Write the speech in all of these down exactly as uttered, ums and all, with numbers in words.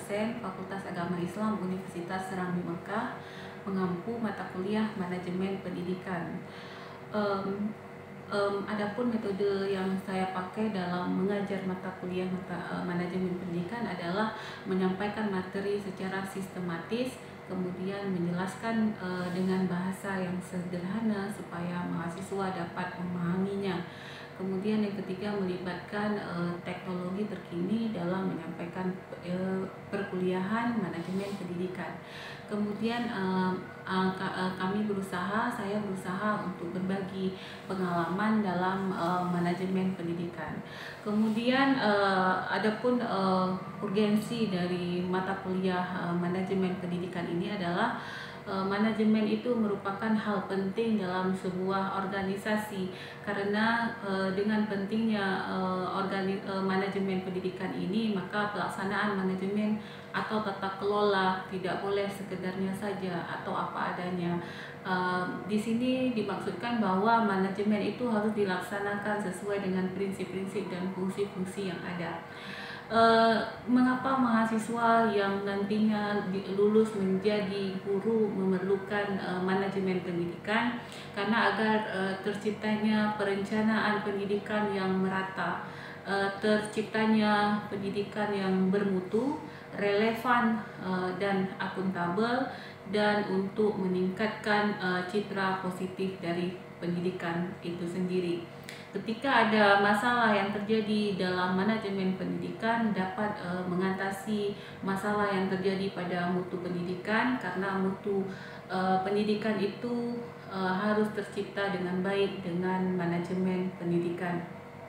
dosen Fakultas Agama Islam Universitas Serambi Mekah, mengampu mata kuliah Manajemen Pendidikan. Um, um, adapun metode yang saya pakai dalam mengajar mata kuliah mata, uh, Manajemen Pendidikan adalah menyampaikan materi secara sistematis, kemudian menjelaskan uh, dengan bahasa yang sederhana supaya mahasiswa dapat memahaminya. Kemudian yang ketiga, melibatkan uh, teknologi terkini dalam menyampaikan uh, perkuliahan manajemen pendidikan. Kemudian uh, uh, uh, kami berusaha, saya berusaha untuk berbagi pengalaman dalam uh, manajemen pendidikan. Kemudian uh, adapun uh, urgensi dari mata kuliah uh, manajemen pendidikan ini adalah manajemen itu merupakan hal penting dalam sebuah organisasi, karena e, dengan pentingnya e, organi, e, manajemen pendidikan ini, maka pelaksanaan manajemen atau tata kelola tidak boleh sekedarnya saja atau apa adanya. E, di sini dimaksudkan bahwa manajemen itu harus dilaksanakan sesuai dengan prinsip-prinsip dan fungsi-fungsi yang ada. Uh, mengapa mahasiswa yang nantinya lulus menjadi guru memerlukan uh, manajemen pendidikan? Karena agar uh, terciptanya perencanaan pendidikan yang merata, uh, terciptanya pendidikan yang bermutu, relevan uh, dan akuntabel, dan untuk meningkatkan uh, citra positif dari pendidikan itu sendiri. Ketika ada masalah yang terjadi dalam manajemen pendidikan, dapat e, mengatasi masalah yang terjadi pada mutu pendidikan, karena mutu e, pendidikan itu e, harus tercipta dengan baik dengan manajemen pendidikan.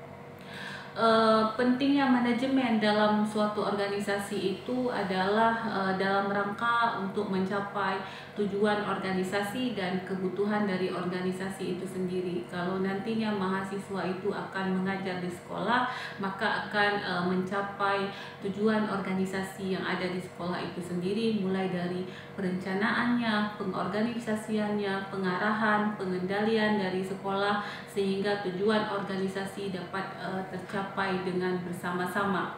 E, pentingnya manajemen dalam suatu organisasi itu adalah e, dalam rangka untuk mencapai tujuan organisasi dan kebutuhan dari organisasi itu sendiri. Kalau nantinya mahasiswa itu akan mengajar di sekolah, maka akan e, mencapai tujuan organisasi yang ada di sekolah itu sendiri, mulai dari perencanaannya, pengorganisasiannya, pengarahan, pengendalian dari sekolah, sehingga tujuan organisasi dapat e, tercapai dengan bersama-sama.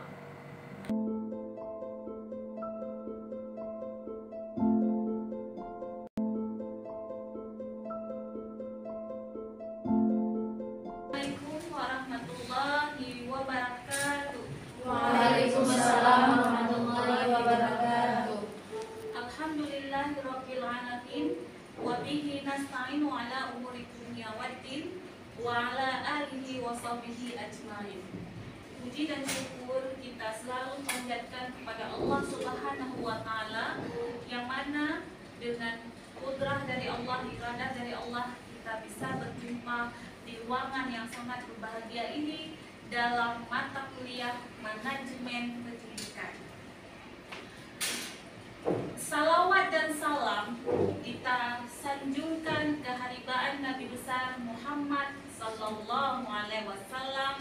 Waalaikumsalam warahmatullahi wabarakatuh. Alhamdulillahirabbil alamin wa bihi nasta'inu ala umuri dunya waddin wa ala alihi wa sahbihi ajmain. Puji dan syukur kita selalu panjatkan kepada Allah Subhanahu wa taala, yang mana dengan kudrah dari Allah, iradah dari Allah, kita bisa berjumpa di ruangan yang sangat berbahagia ini dalam mata kuliah manajemen pendidikan. Salawat dan salam kita sanjungkan keharibaan Nabi besar Muhammad Sallallahu Alaihi Wasallam,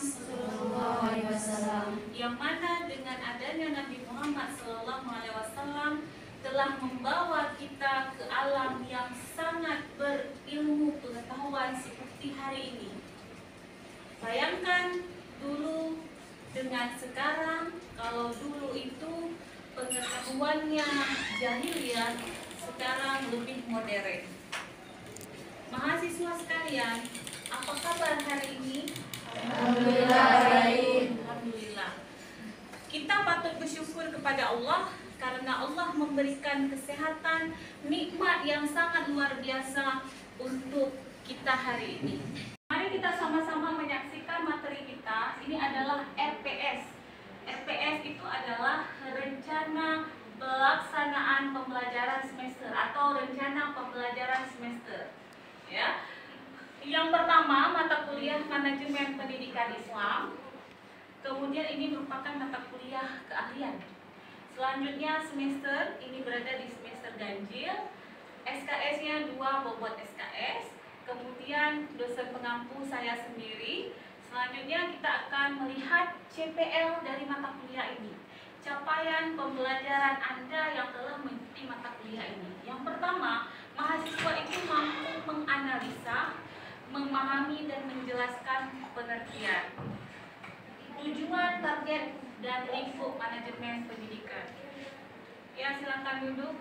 yang mana dengan adanya Nabi Muhammad Sallallahu Alaihi Wasallam telah membawa kita ke alam yang sangat berilmu pengetahuan seperti hari ini. Bayangkan dulu dengan sekarang, kalau dulu itu pengetahuannya jahiliyah, sekarang lebih modern. Mahasiswa sekalian, apa kabar hari ini? Alhamdulillah baik. Alhamdulillah. Kita patut bersyukur kepada Allah karena Allah memberikan kesehatan, nikmat yang sangat luar biasa untuk kita hari ini. Mari kita sama-sama menyaksikan materi kita. Ini adalah R P S. R P S itu adalah rencana pelaksanaan pembelajaran semester atau rencana pembelajaran semester. Ya. Yang pertama, mata kuliah manajemen pendidikan Islam. Kemudian ini merupakan mata kuliah keahlian. Selanjutnya semester ini berada di semester ganjil. S K S-nya dua bobot S K S. Kemudian dosen pengampu saya sendiri. Selanjutnya kita akan melihat C P L dari mata kuliah ini, capaian pembelajaran Anda yang telah mengikuti mata kuliah ini. Yang pertama, mahasiswa itu mampu menganalisa, memahami dan menjelaskan pengertian, tujuan, target, dan lingkup manajemen pendidikan. Ya, silakan duduk.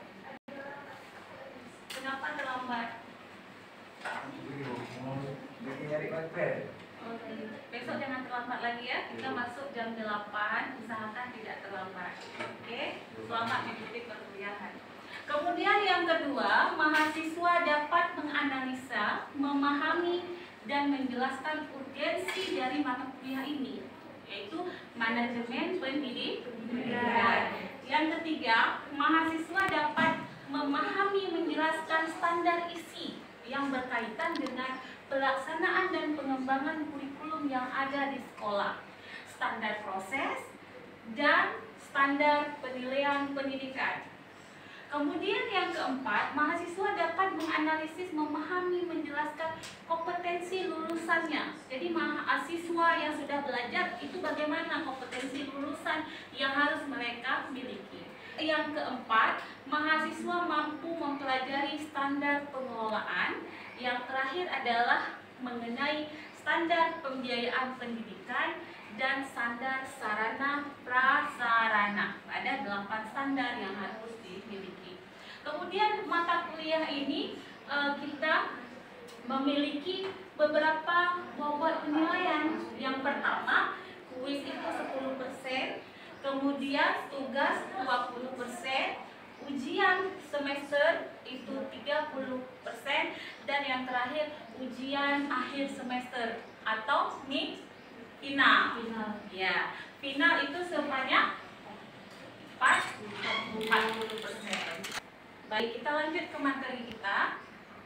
Kenapa terlambat? Oke. Besok jangan terlambat lagi ya. Kita masuk jam delapan, usahakan tidak terlambat. Oke? Selamat mengikuti perkuliahan. Kemudian yang kedua, mahasiswa dapat menganalisa, memahami, dan menjelaskan urgensi dari mata kuliah ini, yaitu manajemen pendidikan. Yang ketiga, mahasiswa dapat memahami, menjelaskan standar isi yang berkaitan dengan pelaksanaan dan pengembangan kurikulum yang ada di sekolah, standar proses, dan standar penilaian pendidikan. Kemudian yang keempat, mahasiswa dapat menganalisis, memahami, menjelaskan kompetensi lulusannya. Jadi mahasiswa yang sudah belajar itu bagaimana kompetensi lulusan yang harus mereka miliki. Yang keempat, mahasiswa mampu mempelajari standar pengelolaan. Yang terakhir adalah mengenai standar pembiayaan pendidikan dan standar sarana prasarana. Ada delapan standar yang harus dimiliki. Kemudian mata kuliah ini uh, kita memiliki beberapa bobot penilaian. Yang pertama, kuis itu sepuluh persen, kemudian tugas dua puluh persen, ujian semester itu tiga puluh persen, dan yang terakhir ujian akhir semester atau mid final. Final. Ya, final itu sebanyak empat puluh persen. Baik, kita lanjut ke materi kita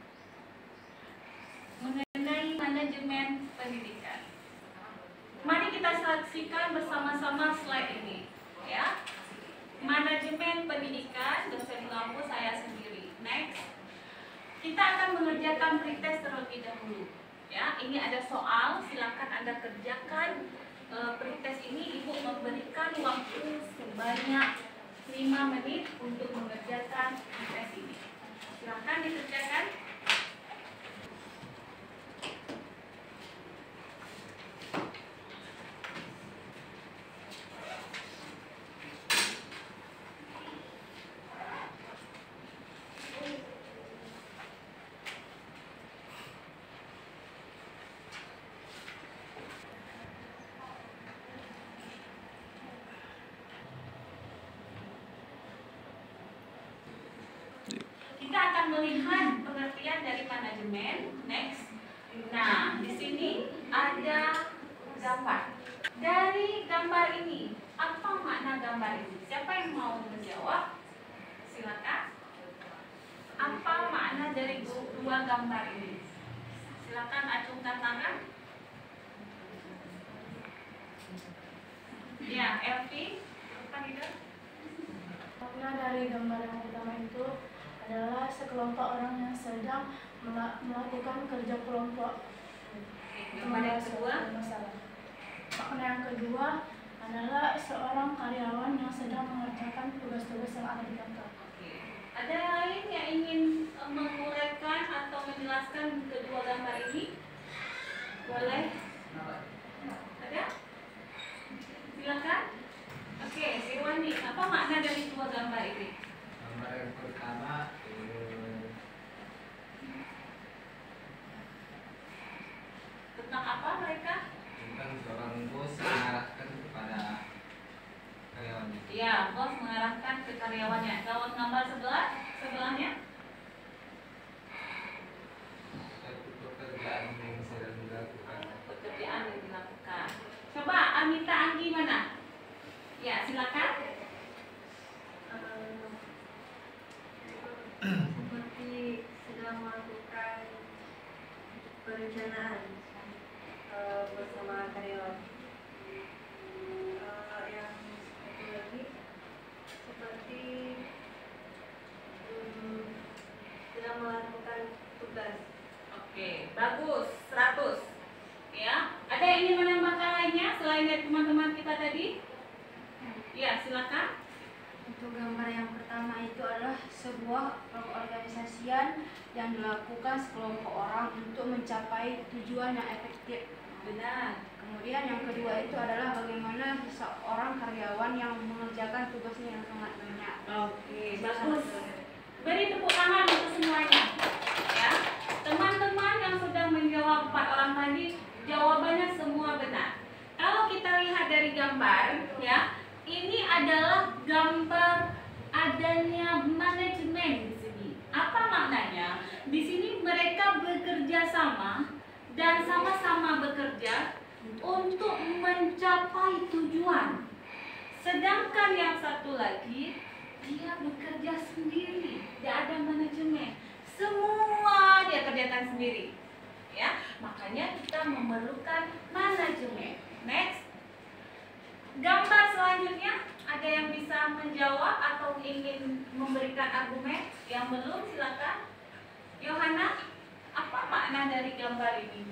mengenai manajemen pendidikan. Mari kita saksikan bersama-sama slide ini, ya. Manajemen pendidikan, dosen kampus saya sendiri. Next, kita akan mengerjakan pretest terlebih dahulu. Ya, ini ada soal, silakan Anda kerjakan e, pretest ini. Ibu memberikan waktu sebanyak lima menit untuk mengerjakan pretest ini. Silakan dikerjakan. Kita akan melihat pengertian dari manajemen. Next. Nah, di sini ada gambar. Dari gambar ini, apa makna gambar ini? Siapa yang mau menjawab? Silakan. Apa makna dari dua gambar ini? Silakan acungkan tangan. Ya, Elvi, apa itu? Makna dari gambar yang pertama itu adalah sekelompok orang yang sedang melakukan kerja kelompok. Gambar yang kedua? Makna yang kedua adalah seorang karyawan yang sedang mengerjakan tugas-tugas yang ada di kantor. Ada yang lain yang ingin menguraikan atau menjelaskan kedua gambar ini? Boleh? Ada? Silakan. Oke, Sirwandi, apa makna dari dua gambar ini? Gambar yang pertama eh, tentang apa mereka? tentang seorang bos mengarahkan kepada karyawannya. Ya, bos mengarahkan ke karyawannya. Kalau gambar sebelah, sebelahnya? Satu pekerjaan yang sedang dilakukan. Pekerjaan yang dilakukan. Coba Amita Anggi mana? Ya, silakan. Seperti sedang melakukan perencanaan uh, bersama karyawan. Uh, yang satu lagi seperti um, sedang melakukan tugas. Oke, bagus, seratus. Ya, ada yang ingin menambahkan lainnya selain dari teman-teman kita tadi? Ya, silakan. Untuk gambar yang pertama itu adalah sebuah pengorganisasian yang dilakukan sekelompok orang untuk mencapai tujuan yang efektif. Benar. Kemudian yang kedua itu adalah bagaimana seorang karyawan yang mengerjakan tugasnya yang sangat banyak. Oke, bagus. Beri tepuk tangan untuk semuanya. Ya, teman-teman yang sudah menjawab empat orang tadi, jawabannya semua benar. Kalau kita lihat dari gambar, ya, ini adalah gambar adanya manajemen di sini. Apa maknanya? Di sini mereka bekerja sama dan sama-sama bekerja untuk mencapai tujuan. Sedangkan yang satu lagi, dia bekerja sendiri, tidak ada manajemen. Semua dia kerjakan sendiri. Ya, makanya kita memerlukan manajemen. Next. Gambar selanjutnya, ada yang bisa menjawab atau ingin memberikan argumen? Yang belum, silakan. Yohana, apa makna dari gambar ini?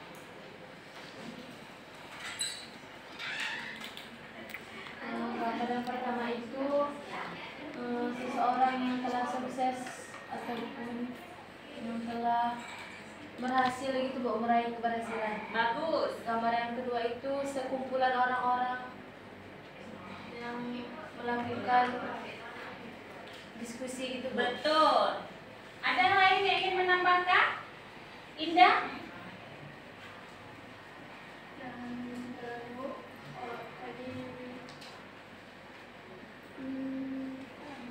Gambar yang pertama itu eh, seseorang yang telah sukses ataupun yang telah berhasil gitu Bu, meraih keberhasilan. Bagus. Gambar yang kedua itu sekumpulan orang-orang yang melakukan diskusi gitu Bu. Betul. Ada yang lain yang ingin menambahkan? Indah? Dan baru oh, tadi hmm,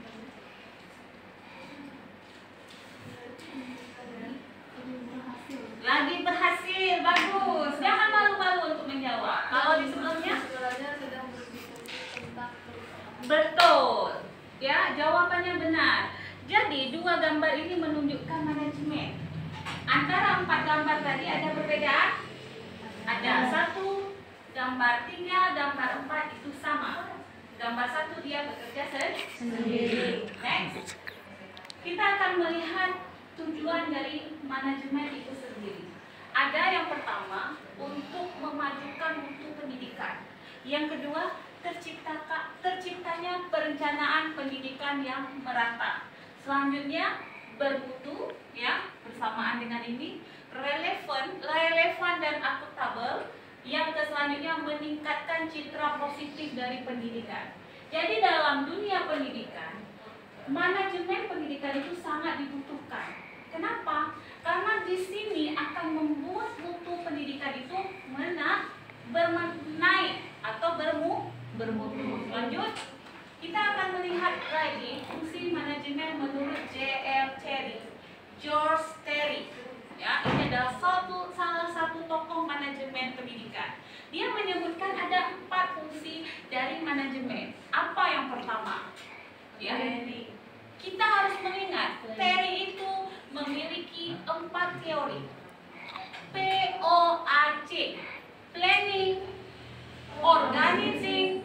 Lagi berhasil, bagus. Jangan malu-malu untuk menjawab. Kalau di sebelumnya? sebenarnya sedang berbicara tentang Betul. Ya, jawabannya benar. Jadi, dua gambar ini menunjukkan manajemen. Antara empat gambar tadi ada perbedaan? Ada. Satu, gambar tiga, gambar empat itu sama. Gambar satu dia bekerja sendiri. Next. Kita akan melihat tujuan dari manajemen itu sendiri. Ada yang pertama, untuk memajukan mutu pendidikan. Yang kedua, tercipta, terciptanya perencanaan pendidikan yang merata. Selanjutnya, bermutu, ya, bersamaan dengan ini, relevan, relevan dan akuntabel. Yang selanjutnya, meningkatkan citra positif dari pendidikan. Jadi dalam dunia pendidikan, manajemen pendidikan itu sangat dibutuhkan. Kenapa? Karena di sini akan membuat mutu pendidikan itu menak, bernaik atau bermu, bermutu. Lanjut, kita akan melihat lagi fungsi manajemen menurut J L Terry, George Terry. Ya, ini adalah satu, salah satu tokoh manajemen pendidikan. Dia menyebutkan ada empat fungsi dari manajemen. Apa yang pertama? Ya, kita harus mengingat Terry itu memiliki empat teori. P O A C, planning, organizing,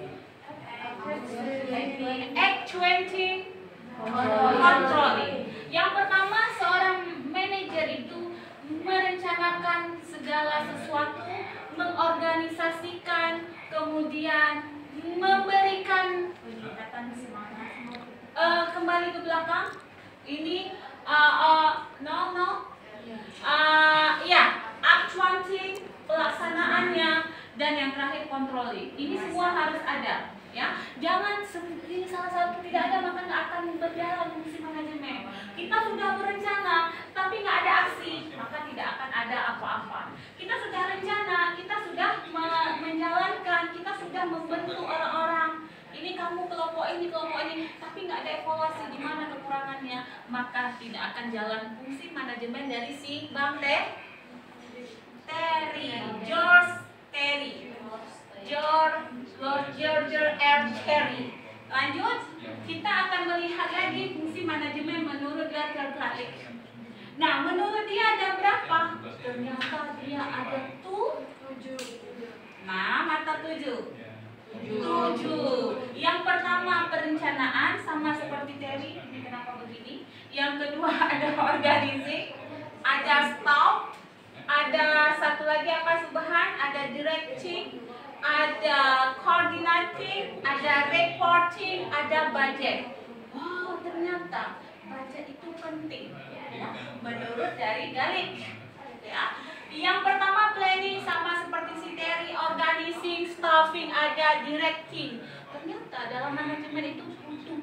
actuating, controlling. Yang pertama, seorang manajer itu merencanakan segala sesuatu, mengorganisasikan, kemudian memberikan uh, kembali ke belakang. Ini uh, uh, no no uh, ya actuating, pelaksanaannya, dan yang terakhir controlling. Ini semua harus ada. Ya, jangan ini salah satu tidak ada maka nggak akan berjalan fungsi manajemen. Kita sudah berencana tapi nggak ada aksi, maka tidak akan ada apa-apa. Kita sudah rencana, kita sudah menjalankan, kita sudah membentuk orang-orang. Ini kamu kelompok ini, kelompok ini, tapi nggak ada evaluasi di mana kekurangannya, maka tidak akan jalan fungsi manajemen dari si Bang Teh Terry, George Terry. George George R. Terry. Lanjut, kita akan melihat lagi fungsi manajemen menurut Walter Galik. Nah, menurut dia ada berapa? Ternyata dia ada tujuh. Nah, mata tujuh. Tujuh. Yang pertama perencanaan, sama seperti Terry. Ini kenapa begini? Yang kedua ada organizing, ada staff, ada satu lagi apa Subhan? Ada directing, ada coordinating, ada reporting, ada budget. Wow, ternyata budget itu penting, ya, menurut dari Galik. Ya. Yang pertama planning, sama seperti si Terry, organizing, staffing, ada directing. Ternyata dalam manajemen itu butuh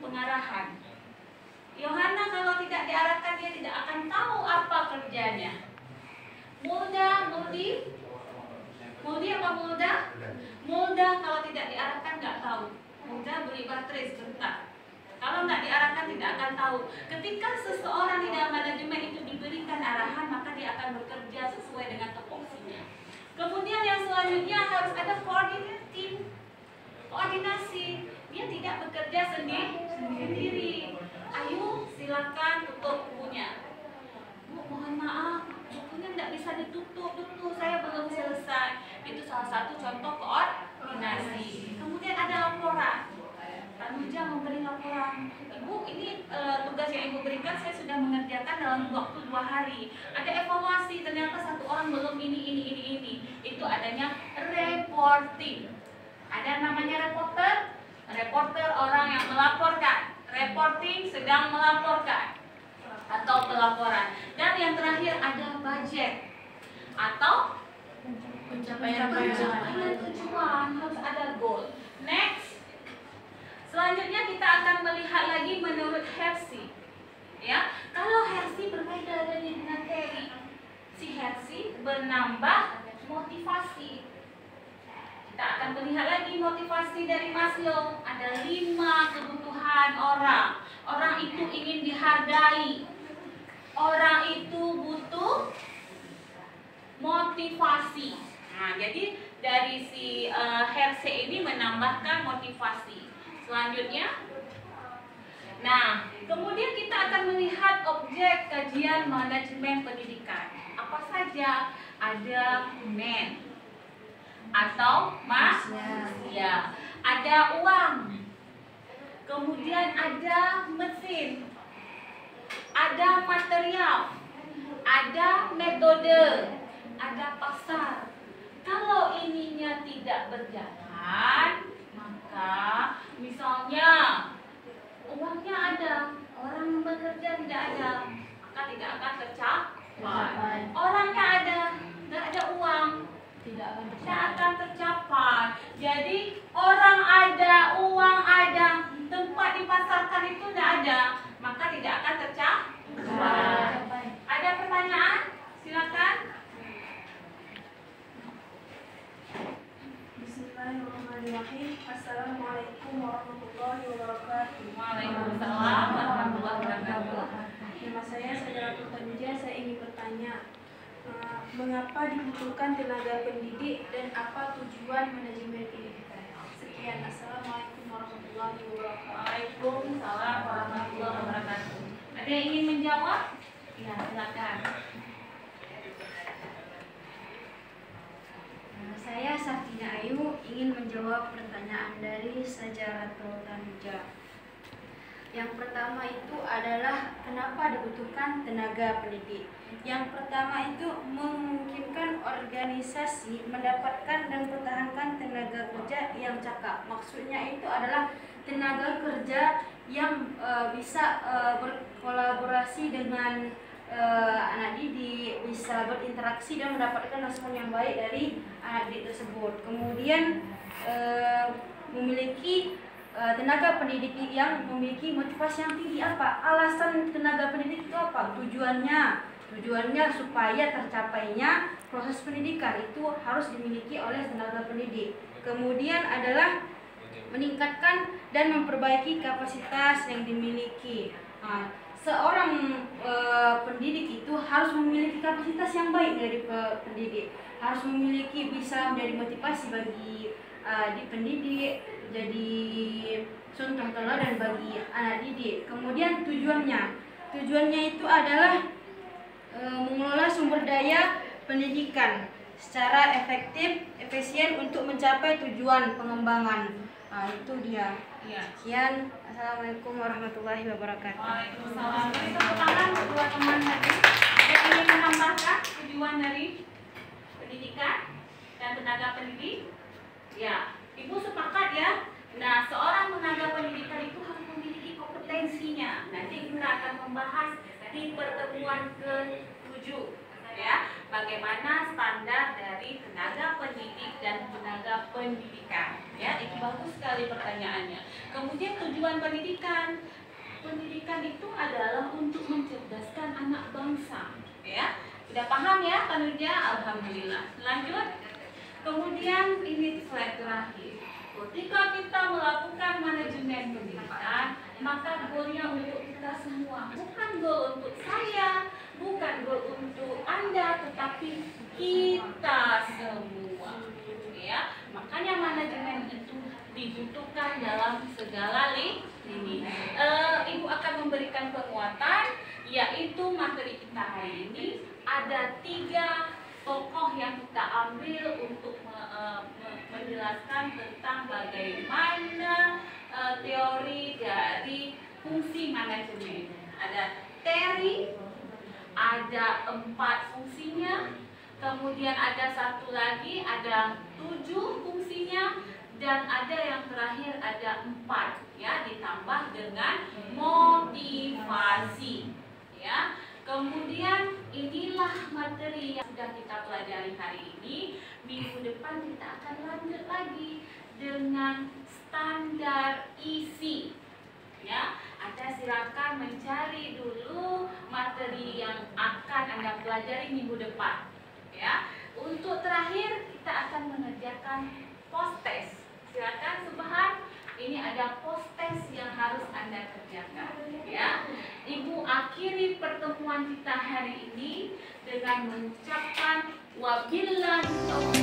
pengarahan. Yohana kalau tidak diarahkan dia tidak akan tahu apa kerjanya. Mulda, Muldi, Muldi apa Mulda? Mulda kalau tidak diarahkan nggak tahu. Mulda beri baterai sebentar. Kalau nggak diarahkan tidak akan tahu. Ketika seseorang di dalam manajemen itu diberikan arahan, maka dia akan bekerja sesuai dengan tupoksinya. Kemudian yang selanjutnya harus ada coordinating, koordinasi. Dia tidak bekerja sendiri. sendiri. Ayo silakan tutup bukunya. Bu, mohon maaf, bukunya tidak bisa ditutup dulu, saya belum selesai. Itu salah satu contoh koordinasi. Kemudian ada laporan. Pak Nuja memberi laporan. Ibu, ini e, tugas yang ibu berikan saya sudah mengerjakan dalam waktu dua hari. Ada evaluasi, ternyata satu orang belum ini, ini, ini, ini. Itu adanya reporting. Ada namanya reporter. Reporter orang yang melaporkan. Reporting sedang melaporkan atau pelaporan. Dan yang terakhir ada budget atau pencapaian tujuan, harus ada goal. Next, selanjutnya kita akan melihat lagi menurut Hersey. Ya, kalau Hersey berbeda dengan Terry. Si Hersey bernambah motivasi. Kita akan melihat lagi motivasi dari Maslow. Ada lima kebutuhan orang. Orang itu ingin dihargai. Orang itu butuh motivasi. Nah, jadi dari si uh, Hersey ini menambahkan motivasi. Selanjutnya, nah, kemudian kita akan melihat objek kajian manajemen pendidikan. Apa saja? Ada men atau mas, ya, ada uang, kemudian ada mesin, ada material, ada metode, ada pasar. Kalau ininya tidak berjalan, maka misalnya uangnya ada, orang bekerja tidak ada, maka tidak akan tercapai. Orangnya ada, tidak ada uang, tidak akan tercapai. akan tercapai. Jadi orang ada, uang ada, tempat dipasarkan itu tidak ada, maka tidak akan tercapai. Ada pertanyaan? Silakan. Bismillahirrahmanirrahim. Assalamualaikum warahmatullahi wabarakatuh. Waalaikumsalam warahmatullahi wabarakatuh. Nama saya Sajaratul Tanja. Saya ingin bertanya, Uh, mengapa dibutuhkan tenaga pendidik dan apa tujuan manajemen pendidikan? Sekian, assalamualaikum warahmatullahi wabarakatuh. Waalaikumsalam warahmatullahi wabarakatuh. Ada yang ingin menjawab? Ya, silakan. Uh, saya Safina Ayu ingin menjawab pertanyaan dari Sajaratul Tanja. Yang pertama itu adalah kenapa dibutuhkan tenaga pendidik. Yang pertama itu memungkinkan organisasi mendapatkan dan mempertahankan tenaga kerja yang cakap. Maksudnya itu adalah tenaga kerja yang e, bisa e, berkolaborasi dengan e, anak didik, bisa berinteraksi dan mendapatkan respon yang baik dari anak didik tersebut. Kemudian e, memiliki Uh, tenaga pendidik yang memiliki motivasi yang tinggi. Apa alasan tenaga pendidik itu? Apa tujuannya? Tujuannya supaya tercapainya proses pendidikan itu harus dimiliki oleh tenaga pendidik. Kemudian adalah meningkatkan dan memperbaiki kapasitas yang dimiliki. Nah, seorang uh, pendidik itu harus memiliki kapasitas yang baik dari pendidik, harus memiliki bisa menjadi motivasi bagi uh, di pendidik, jadi contoh teladan bagi anak didik. Kemudian tujuannya, tujuannya itu adalah e, mengelola sumber daya pendidikan secara efektif, efisien untuk mencapai tujuan pengembangan. Nah, itu dia. Ya. Sekian. Assalamualaikum warahmatullahi wabarakatuh. Waalaikumsalam. Beri tepuk tangan kedua teman tadi. Ada yang ingin menambahkan tujuan dari pendidikan dan tenaga pendidik? Ya. Ibu sepakat ya. Nah, seorang tenaga pendidikan itu harus memiliki kompetensinya. Nanti kita akan membahas di pertemuan ke tujuh. ya, bagaimana standar dari tenaga pendidik dan tenaga pendidikan. Ya, itu bagus sekali pertanyaannya. Kemudian tujuan pendidikan. Pendidikan itu adalah untuk mencerdaskan anak bangsa. Ya, sudah paham ya, Pak Nurja? Alhamdulillah. Lanjut. Kemudian ini slide terakhir. Ketika kita melakukan manajemen pendidikan, maka goalnya untuk kita semua, bukan goal untuk saya, bukan goal untuk Anda, tetapi kita semua. Ya, makanya manajemen itu dibutuhkan dalam segala lini. E, Ibu akan memberikan penguatan, yaitu materi kita hari ini ada tiga tokoh yang kita ambil untuk me, uh, me, menjelaskan tentang bagaimana uh, teori dari fungsi manajemen. Ada Terry, ada empat fungsinya, kemudian ada satu lagi, ada tujuh fungsinya, dan ada yang terakhir ada empat, ya, ditambah dengan motivasi, ya. Kemudian inilah materi yang sudah kita pelajari hari ini. Minggu depan kita akan lanjut lagi dengan standar isi. Ya, Anda silakan mencari dulu materi yang akan Anda pelajari minggu depan. Ya, untuk terakhir kita akan mengerjakan post test. Silakan Subhan. Ini ada post test yang harus Anda kerjakan, ya. Ibu akhiri pertemuan kita hari ini dengan mengucapkan wabillahi taufiq.